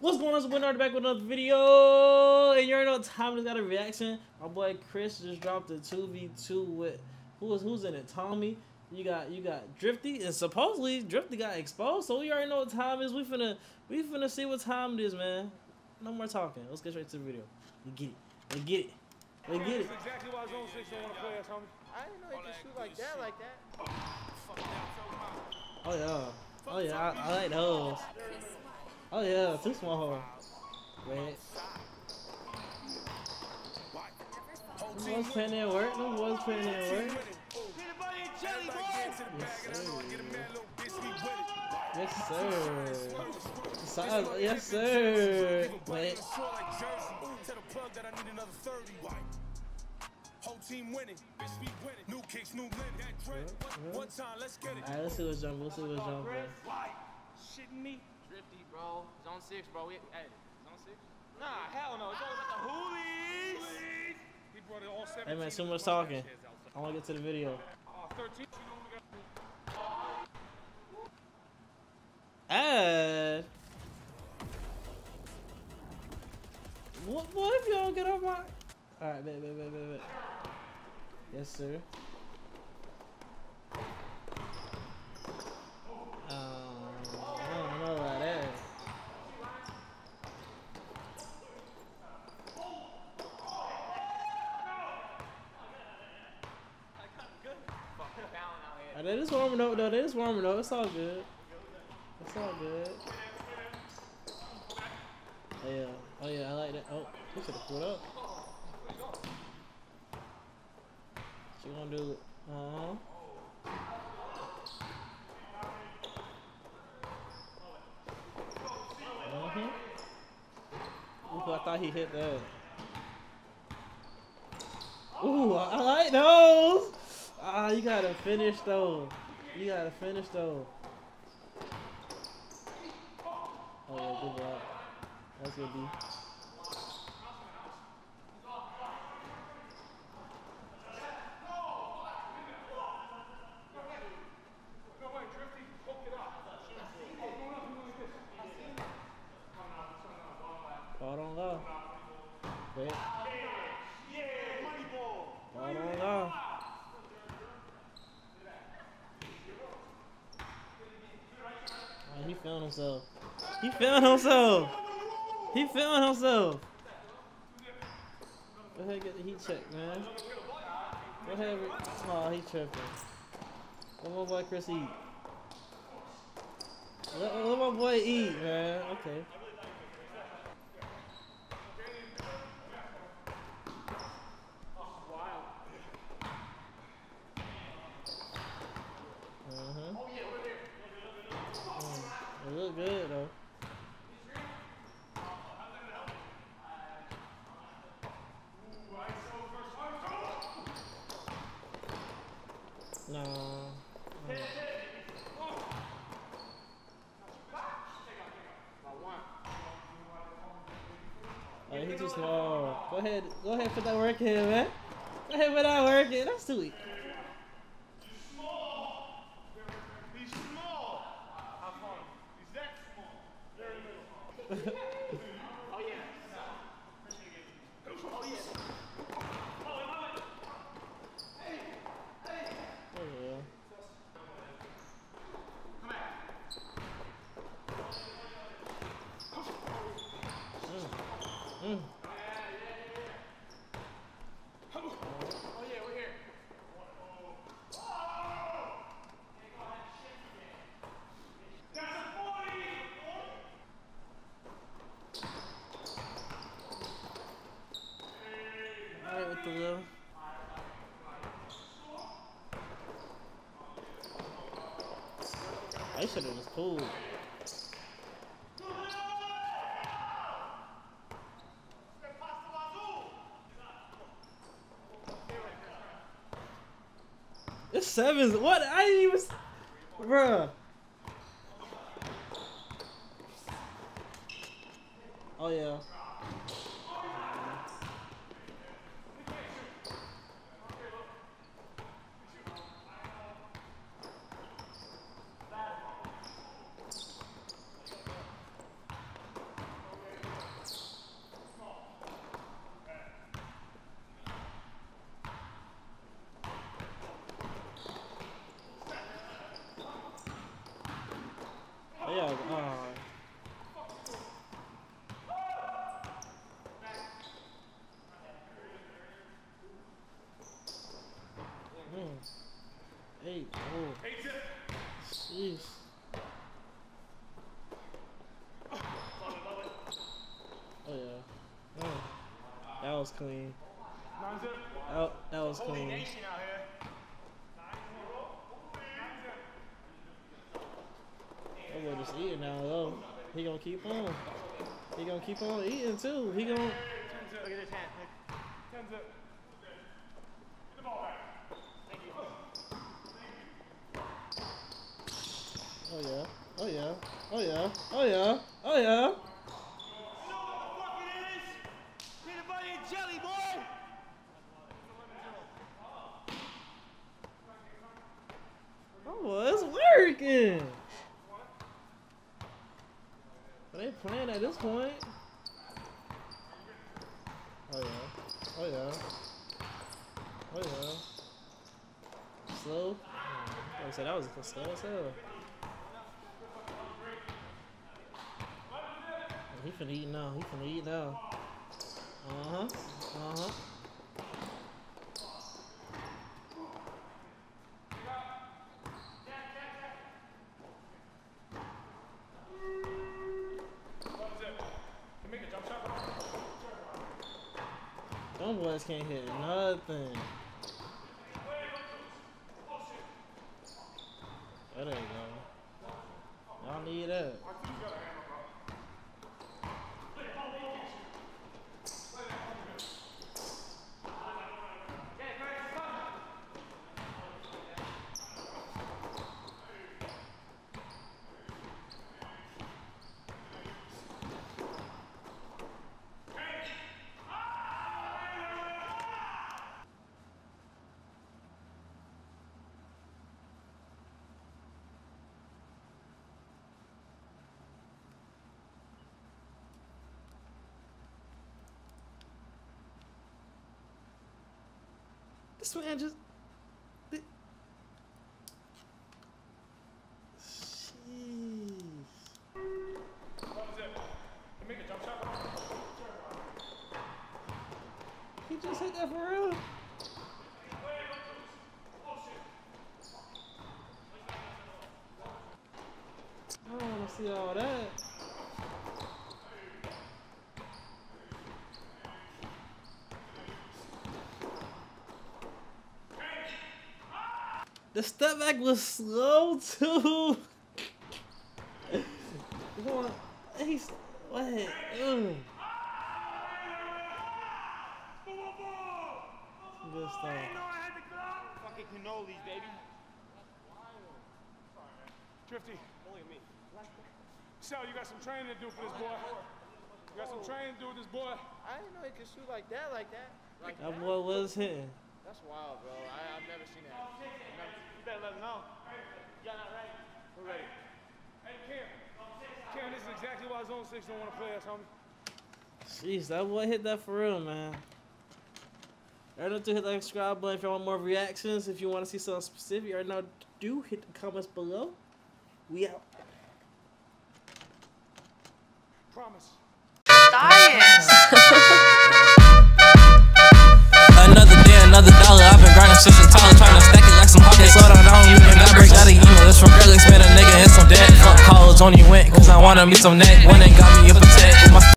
What's going on? It's Winner back with another video, and you already know what time it got a reaction. My boy Chris just dropped a 2v2 with who's in it? Tommy. You got Drifty, and supposedly Drifty got exposed. So we already know what time it is. We finna see what time it is, man. No more talking. Let's get straight to the video. We get it. We get it. We get it. That's exactly why Zone 6 don't want to play us, homie. I didn't know he could shoot like that, Oh yeah. Oh yeah. I like those. Oh yeah. Too small. Wait. Them boys putting in work. Them boys putting in work. Yes, sir. Yes, sir. Wait. Whole team winning, new kicks, new one time, let's get it. Alright, let's see what's jumping. Let's see what's jumping. Shitting me? Drifty, bro. Zone 6, bro. Hey, Zone 6? Nah, hell no. It's all about the hoolies. He brought it all 17. Hey man, too much talking. I want to get to the video. 13. Add. What if you don't get up my... Alright, bet. Yes, sir. I don't know about that. They just warming up though. They just warming up. It's all good. It's all good. Oh yeah, I like that. Oh, he should have pulled up. She gonna do it. Ooh, I thought he hit that. Ooh, I like those. Ah, you gotta finish though. You gotta finish though. Oh yeah, good block. That's good D. Ball don't go. Wait. Ball don't go. Oh, he found himself. He found himself. He found himself. Go ahead and get the heat check, man. Go ahead. Oh, he tripping. Let my boy Chris eat. Let my boy eat, man. Okay. It look good though. No. Oh, he's too small. Go ahead, put that work in, man. Go ahead, put that work in. That's sweet. Alright with the little. I should have was cool. It's sevens. What? I didn't even. Bruh. Oh, yeah. was clean. That was clean. That boy just eating now though. He gonna keep on. He gonna keep on eating too. He gonna. Look at his hand. Get the ball back. Oh yeah. Oh yeah. Oh yeah. Oh yeah. Oh yeah. Peanut butter and jelly, boy. Oh, well, it's working. But they playing at this point. Oh yeah. Oh yeah. Oh yeah. Slow. I said that was slow as hell. He finna eat now. He finna eat now. Uh-huh. Uh-huh. Them boys can't hit nothing. There you go. Y'all need that. This man just. Jeez. He just hit that for real. I don't want to see all that. The step back was slow too. He's what? Ugh. Good stuff. Fucking cannolis, baby. Drifty. Only me. Sal, you got some training to do for this boy. You got some training to do with this boy. I didn't know he could shoot like that. That boy was hitting. That's wild, bro. I've never seen that. You better let him know. Y'all not ready? We're ready. Hey, Cam, this is exactly why Zone 6 don't want to play us, homie. Jeez, that boy hit that for real, man. Remember to hit that subscribe button if you want more reactions. If you want to see something specific, you already know what to do. Hit the comments below. We out. Promise. Another day, another dollar. I've been grinding since the taller, trying to stack it like some hawkins. Slow down, I don't even got break out of email. It's from Greg, man, a nigga and some debt. Fuck college, only went cause I wanna meet some neck. One ain't got me a protect.